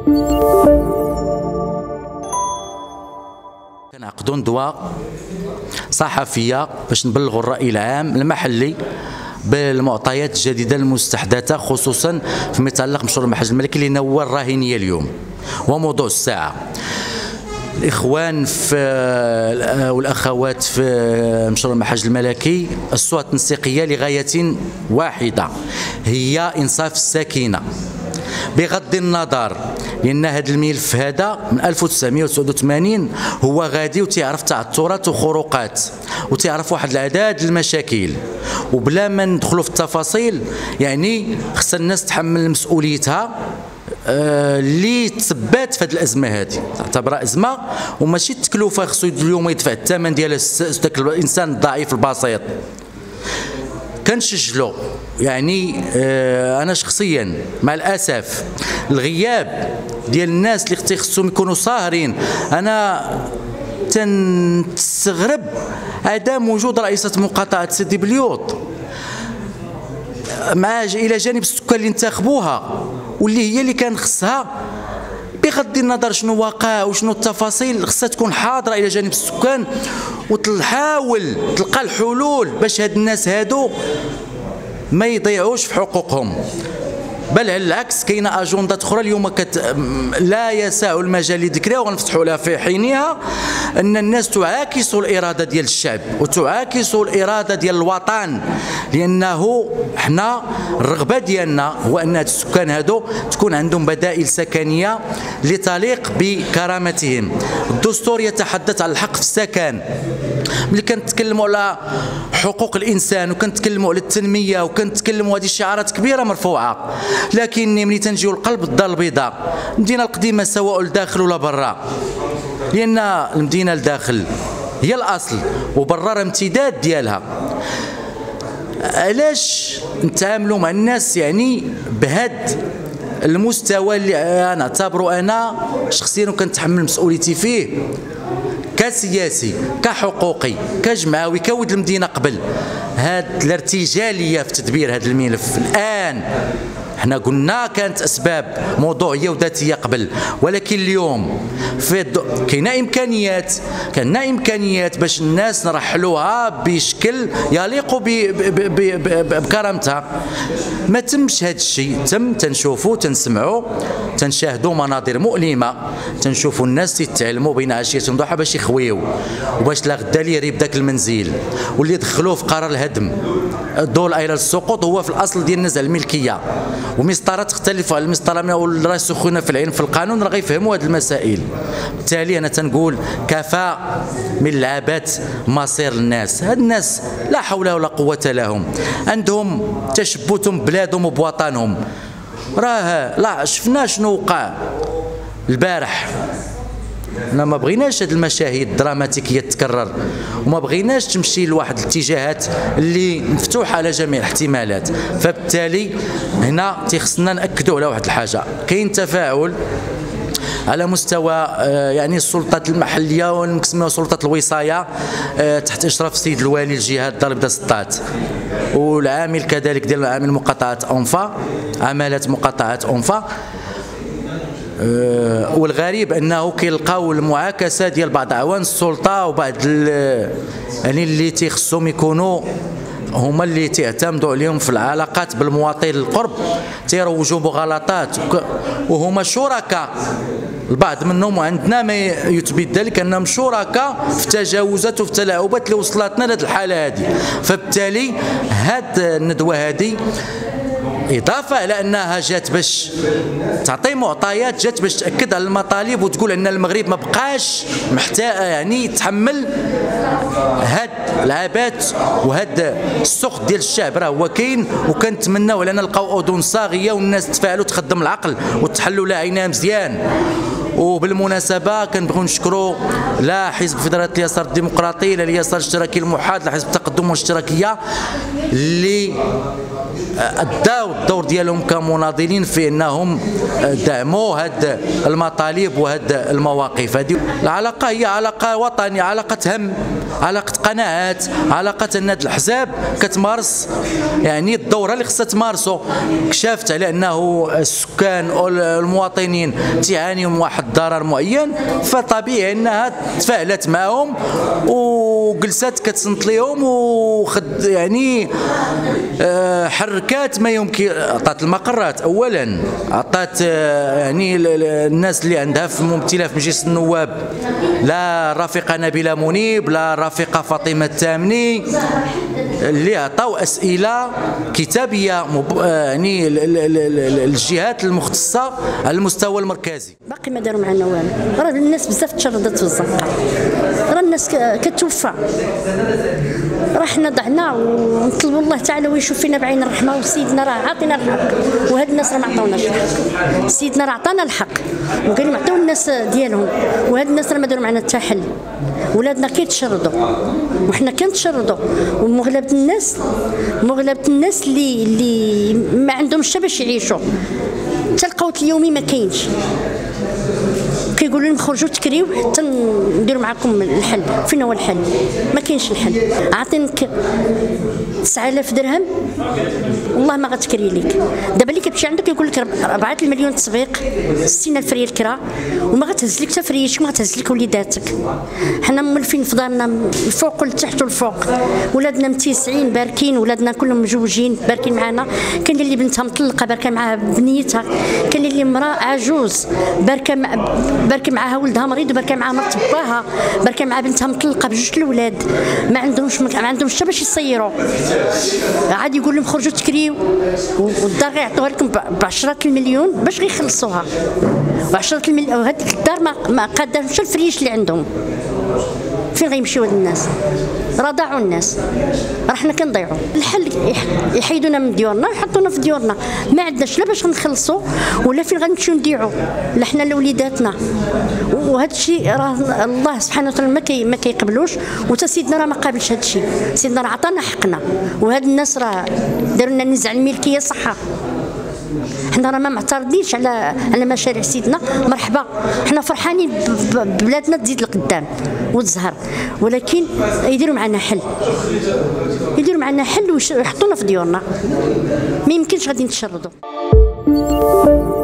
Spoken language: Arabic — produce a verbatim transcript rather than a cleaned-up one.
كنعقدوا ندوة صحفية باش نبلغوا الرأي العام المحلي بالمعطيات الجديدة المستحدثة، خصوصا فيما يتعلق بمشروع المحاج الملكي اللي هو الراهنية اليوم وموضوع الساعة. الإخوان في والأخوات في مشروع المحاج الملكي الصورة التنسيقية لغاية واحدة، هي إنصاف الساكنة بغض النظر، لأن هذا الملف هذا من ألف وتسعمائة وتسعة وثمانين هو غادي وتيعرف تعثرات وخروقات وتيعرف واحد العدد المشاكل، وبلا ما ندخلوا في التفاصيل يعني خص الناس تحمل مسؤوليتها اللي آه تثبات في هذه الازمه. هذه تعتبرها ازمه وماشي التكلفه، خصو اليوم يدفع الثمن ديال ذاك الانسان الضعيف البسيط. كنشجلو يعني آه انا شخصيا مع الاسف الغياب ديال الناس اللي خصهم يكونوا ساهرين. انا تنستغرب عدم وجود رئيسة مقاطعة سيدي بليوط مع الى جانب السكان اللي انتخبوها، واللي هي اللي كان خصها بغض النظر شنو واقع وشنو التفاصيل خصها تكون حاضره الى جانب السكان وتحاول تلقى الحلول باش هاد الناس هادو ما يضيعوش في حقوقهم. بل على العكس كاينه اجندات اخرى اليوم كت... لا يسع المجال لذكرها ونفتحوا لها في حينها، ان الناس تعاكس الاراده ديال الشعب وتعاكس الاراده ديال الوطن، لانه حنا الرغبه ديالنا هو ان هاد السكان هادو تكون عندهم بدائل سكنيه لتليق بكرامتهم. الدستور يتحدث عن الحق في السكن. ملي كنتكلموا على حقوق الانسان وكنتكلموا على التنميه وكنتكلموا هذه شعارات كبيره مرفوعه، لكن ملي تنجيو لقلب الدار البيضاء المدينه القديمه سواء الداخل ولا برا، لان المدينه الداخل هي الاصل وبرا راه امتداد ديالها. علاش نتعاملوا مع الناس يعني بهذا المستوى اللي نعتبره انا شخصيا وكنتحمل مسؤوليتي فيه كسياسي كحقوقي كجمعوي كود المدينه قبل هاد الارتجاليه في تدبير هذا الملف؟ الان حنا قلنا كانت اسباب موضوعيه وذاتيه قبل، ولكن اليوم في كاينه امكانيات كاينه امكانيات باش الناس نرحلوها بشكل يليق بكرامتها. ما تمش هذا الشيء، تم تنشوفوا تنسمعوا تنشاهدوا مناظر مؤلمه، تنشوفوا الناس يتعلموا بين عشيه وضحى باش يخويو وباش لا غدا لي يريب ذاك المنزل، واللي دخلوه في قرار الهدم الدول الى السقوط هو في الاصل ديال النزع الملكيه. ومسطره تختلف على المسطره والراسخون في العلم في القانون راه غيفهموا هذه المسائل. بالتالي انا تنقول كفى من لعبات مصير الناس. هاد الناس لا حول ولا قوه لهم، عندهم تشبث ببلادهم وبوطنهم. راه لا شفنا شنو وقع البارح، انا ما بغيناش هاد المشاهد الدراماتيكيه تتكرر، وما بغيناش تمشي لواحد الاتجاهات اللي مفتوحه على جميع الاحتمالات. فبالتالي هنا تيخصنا ناكدوا على واحد الحاجه، كاين تفاعل على مستوى يعني السلطات المحليه ونسميوها سلطات الوصايه تحت اشراف السيد الوالي الجهه الدار البيضاء سطات، والعامل كذلك ديال عامل مقاطعه اونفا عمالات مقاطعه اونفا. أه والغريب انه كيلقاو المعاكسه ديال بعض اعوان السلطه وبعض يعني اللي تيخصهم يكونوا هما اللي تعتمدوا عليهم في العلاقات بالمواطن القرب تيروجوا مغالطات، وهما شركاء البعض منهم، وعندنا ما يثبت ذلك انهم شركاء في تجاوزات وفي تلاعبات اللي وصلتنا لهذه الحاله هذه. فبالتالي هاد الندوه هذه إضافة على أنها جات باش تعطي معطيات، جات باش تأكد على المطالب وتقول أن المغرب ما بقاش محتاج يعني يتحمل هاد العبات وهاد السخط ديال الشعب راه هو كاين، وكنتمناو أننا نلقاو أذن صاغية والناس تفاعلوا تخدم العقل وتحلوا لها عينها مزيان. وبالمناسبه كنبغيو نشكروا لا حزب فدراليه اليسار الديمقراطي لا اليسار الاشتراكي الموحد لا حزب التقدم والاشتراكيه اللي اداو الدور ديالهم كمناضلين في انهم دعموا هاد المطالب وهاد المواقف. هذه العلاقه هي علاقه وطنيه، علاقه هم، علاقه قناعات، علاقه ان هاد الاحزاب كتمارس يعني الدور اللي خصها تمارسه. كشفت على انه السكان او المواطنين تعاني من واحد الضرر معين، فطبيعي انها تفاعلت معهم وجلست كتصنت لهم وخد يعني حركات ما يمكن. عطات المقرات اولا، عطات يعني الناس اللي عندها في ممثله في مجلس النواب، لا الرفيقه نبيله منيب لا الرفيقه فاطمه الثامني، اللي عطاو اسئله كتابيه يعني الجهات المختصه على المستوى المركزي. باقي ما داروا معنا والو، راه الناس بزاف تشردت في الزنقه، راه الناس كتوفى، راه حنا ضعنا ونطلبوا الله تعالى ويشوف فينا بعين الرحمه، وسيدنا راه عاطينا الحق وهاد الناس راه ما عطاوناش الحق. سيدنا راه عطانا الحق وقال عطيو الناس ديالهم، وهاد الناس راه ما داروا معنا حتى حل. ولادنا كيتشردوا وحنا كنتشردوا، ومغلبه الناس مغلبه الناس اللي اللي ما عندهمش حتى باش يعيشوا، حتى القوت اليومي ما كاينش. كيقولوا لهم خرجوا تكريو حتى نديروا معكم الحل. فين هو الحل؟ ما كاينش الحل. عاطينك تسعة آلاف درهم والله ما غتكري ليك. دابا اللي كتمشي عندك يقول لك أربعة المليون تسويق، ستين ألف ريال كرا، وما غتهز لك حتى فريشك، ما غتهز لك وليداتك. حنا مولفين في دارنا الفوق والتحت والفوق، ولادنا متيسعين باركين، ولادنا كلهم مجوجين باركين معنا. كاين اللي بنتها مطلقه باركه معها بنيتها، كاين اللي امراه عجوز باركه باركه معها ولدها مريض وباركه معها مرت باها، باركه مع بنتها مطلقه بجوج الاولاد، ما عندهمش ما عندهمش حتى باش يصيروا. عاد يقول لهم خرجوا تكريو، والدار غيعطوها لكم ب عشرة المليون باش غيخلصوها، ب عشرة المليون. وهاد الدار ما قاداش حتى الفريش اللي عندهم. فين غيمشيو هاد الناس؟ راه ضاعوا الناس، راه حنا كنضيعوا. الحل يحيدونا من ديورنا ويحطونا في ديورنا، ما عندناش لا باش نخلصوا ولا فين غنمشيو نديعوا، لا حنا لا وليداتنا. وهذا الشيء راه الله سبحانه وتعالى ما كي ما كيقبلوش، وتا سيدنا راه ما قابلش هذا الشيء. سيدنا راه عطانا حقنا، وهاد الناس راه داروا لنا نزع الملكيه صحه. حنا راه ما معترضينش على على مشاريع سيدنا، مرحبا، حنا فرحانين ببلادنا تزيد لقدام وتزهر، ولكن يديروا معنا حل، يديروا معنا حل ويحطونا في ديورنا. ما يمكنش غادي نتشردوا.